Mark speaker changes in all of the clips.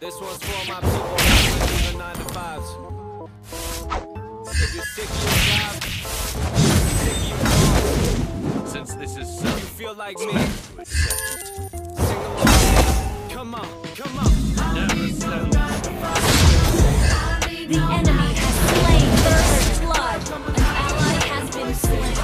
Speaker 1: This one's for my people hustling the 9 to 5s. If you're sick of your job, sick of your boss,
Speaker 2: Since this is so,
Speaker 1: you feel like me, sing along. Come on, come on.
Speaker 2: never settle.
Speaker 3: The enemy has slain first blood. An ally has been slain.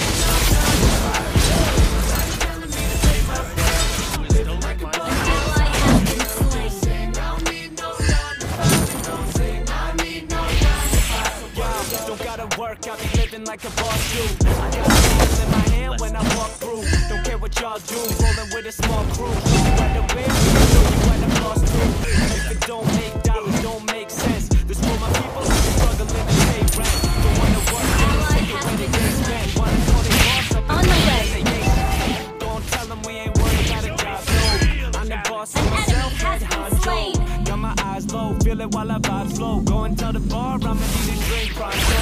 Speaker 1: I be living like a boss do. I got hands in my hand when I walk through. Don't care what y'all do, rolling with a small crew. You at the win, so you at the boss too. If it don't make dollars, don't make sense. This for my people who struggling to pay rent. Don't wanna work,
Speaker 3: Ally
Speaker 1: don't
Speaker 3: has
Speaker 1: wanna
Speaker 3: been
Speaker 1: get
Speaker 3: slain.
Speaker 1: spent. Wanna call they boss up
Speaker 3: On the way.
Speaker 1: Don't tell them we ain't worried about a job, no. I'm the boss of
Speaker 3: An
Speaker 1: myself,
Speaker 3: enemy has
Speaker 1: head
Speaker 3: been
Speaker 1: honcho.
Speaker 3: slain.
Speaker 1: Got my eyes low, feel it while I vibe slow. Go and tell the bar I'ma need a drink pronto.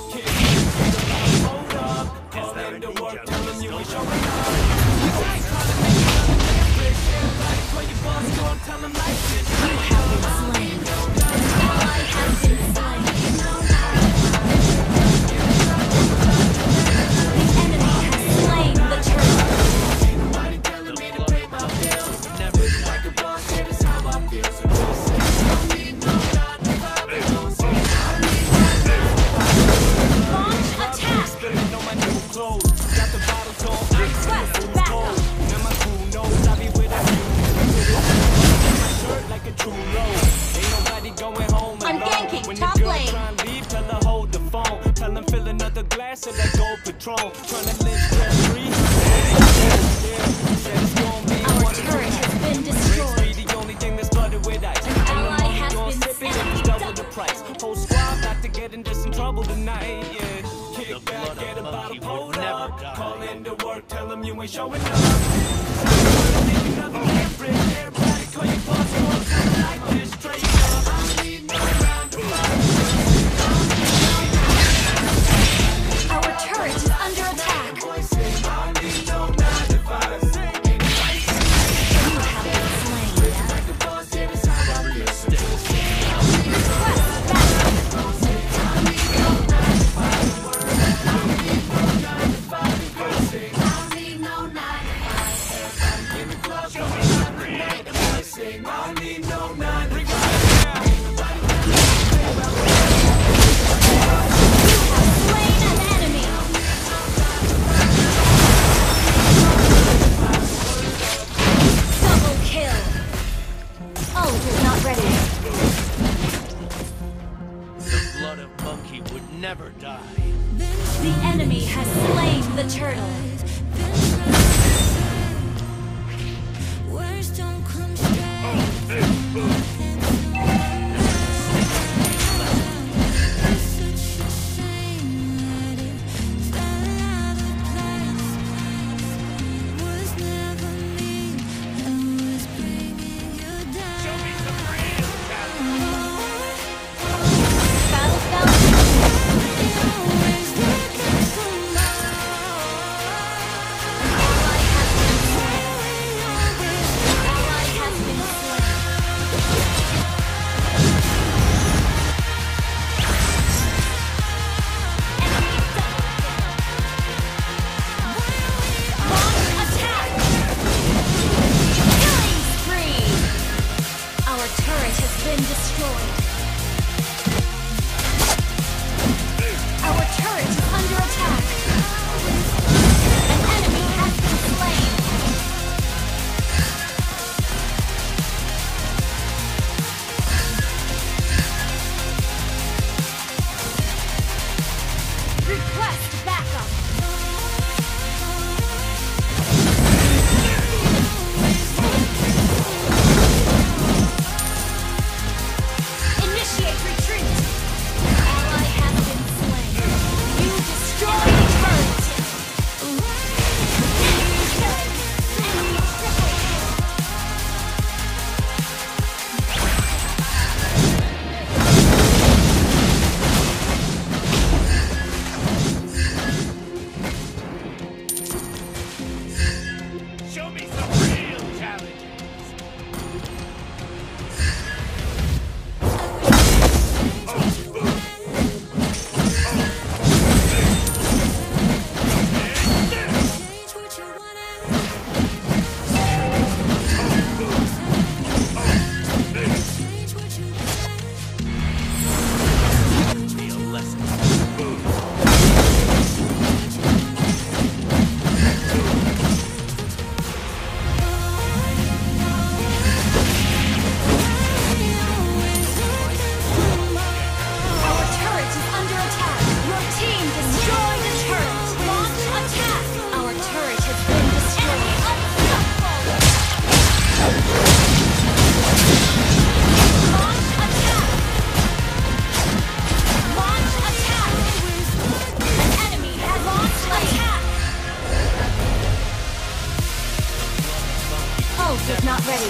Speaker 1: Hold up, call in to work, tell them you ain't showing up. Call your boss, go and tell them like this.
Speaker 3: You have been slain. An ally has been slain. The enemy has slain the turtle.
Speaker 1: Nobody telling me to pay my bills. Never like a boss, it is how I feel. So just say, don't need no 9 to 5. Don't say, I need
Speaker 3: Launch attack.
Speaker 1: spilling on my new clothes. Got the bottles on ice,
Speaker 3: Request
Speaker 1: the food's
Speaker 3: backup.
Speaker 1: cold. Now my crew knows I be with a few. My shirt like a true low. Ain't nobody going home
Speaker 3: I'm
Speaker 1: alone.
Speaker 3: ganking,
Speaker 1: When
Speaker 3: top
Speaker 1: the girl
Speaker 3: lane.
Speaker 1: try and leave, tell her hold the phone. Tell them fill another glass of that gold Patron. Tryna live stress free. Said it's gonna be
Speaker 3: Our
Speaker 1: one of
Speaker 3: turret
Speaker 1: two.
Speaker 3: has been
Speaker 1: Drinks
Speaker 3: destroyed.
Speaker 1: be the only thing that's flooded with ice.
Speaker 3: An
Speaker 1: And I'm
Speaker 3: ally
Speaker 1: only
Speaker 3: has
Speaker 1: gonna
Speaker 3: been
Speaker 1: sip it if
Speaker 3: slain.
Speaker 1: it's double the price. Whole squad about to get into some trouble tonight, yeah. Kick
Speaker 2: The
Speaker 1: back,
Speaker 2: blood
Speaker 1: get
Speaker 2: of
Speaker 1: a bottle
Speaker 2: monkey
Speaker 1: pulled
Speaker 2: would never
Speaker 1: up.
Speaker 2: die.
Speaker 1: Call in to work, tell them you ain't showing up. Make another man bring everybody, call your boss, go and tell them like this, straight up. I need no 9 to 5.
Speaker 3: Our turret is under attack.
Speaker 1: Boys say, I need no 9 to 5. Say,
Speaker 3: You have been slain.
Speaker 1: like a boss, here is how I feel. So just say,
Speaker 3: Request backup.
Speaker 1: I need no 9 to 5.
Speaker 3: Slain an enemy. Double kill. Ult is not ready.
Speaker 2: The blood of monkey would never die.
Speaker 3: The enemy has slain the turtle.
Speaker 4: Words don't come straight. It's such a shame that it fell out of place. Was never me that was bringing you down.
Speaker 2: Show me some real talent.
Speaker 3: Battle spell.
Speaker 4: Always looking for more.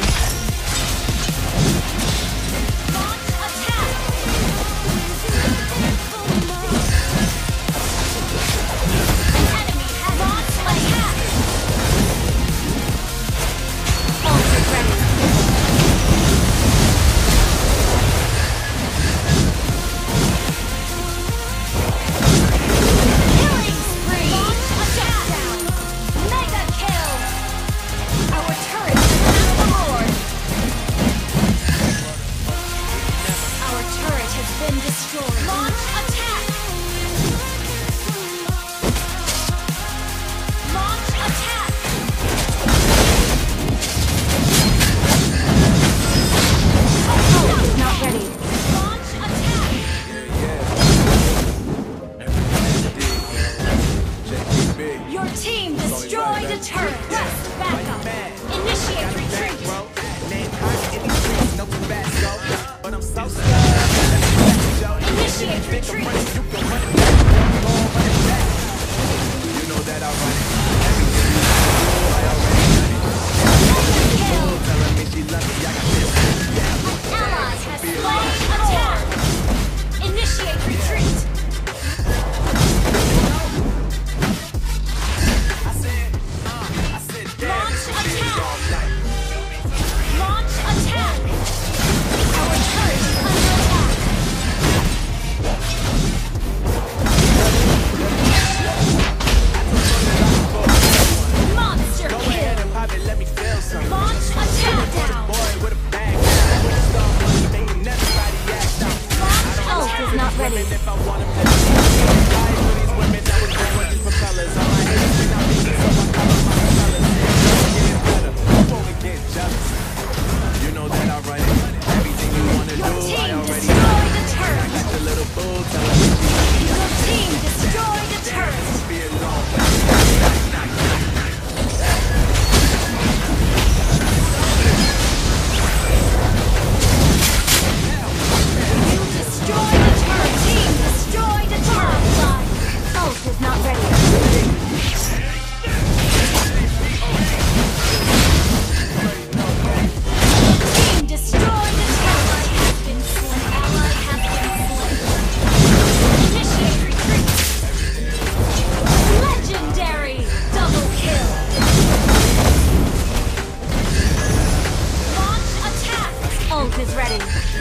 Speaker 3: Launch attack. An enemy has launched attack. Ult is ready. Killing spree. Launch attack. Mega kill. Our turret has the Lord. Our turret has been destroyed. Launch attack. Launch attack. Ult is not ready. Launch attack. Your team destroyed a turret. Quest backup. Initiate retreat.
Speaker 1: Name hot in these streets, no Tabasco, but I'm so stuck.
Speaker 3: Initiate retreat.
Speaker 1: You can run it back, go run it back. You know that I run it. Everything you do, I already done it.
Speaker 3: Mega kill.
Speaker 1: Telling me she love me, I got this.
Speaker 3: Ally has slain attack. Initiate retreat.
Speaker 1: I said, damn,
Speaker 3: Launch
Speaker 1: this will be
Speaker 3: attack.
Speaker 1: all night.
Speaker 3: Launch attack. Our turret is under attack. Monster
Speaker 1: Go ahead
Speaker 3: kill.
Speaker 1: and pop it, let me feel some.
Speaker 3: Launch attack down.
Speaker 1: Boy with a bang, with a star money, making everybody act out.
Speaker 3: Launch ult is not ready.
Speaker 1: If I want them to ride with these women, I was born with these propellers. All I hate is when I'm beating, so I call them my propellers. Getting better, you only get jealous. You know that I run it. Everything you wanna
Speaker 3: Your
Speaker 1: do, I
Speaker 3: team
Speaker 1: already
Speaker 3: destroyed
Speaker 1: know.
Speaker 3: the turret.
Speaker 1: Got the little boo telling me she love me.
Speaker 3: Your team destroyed the turret.
Speaker 1: Be alone.
Speaker 3: You destroyed the turret. Team destroyed the turret. Ult is not ready. Team destroyed the turret. Has been slain. An ally has been slain. Initiate retreat. Legendary double kill. Launch attack. Ult is ready.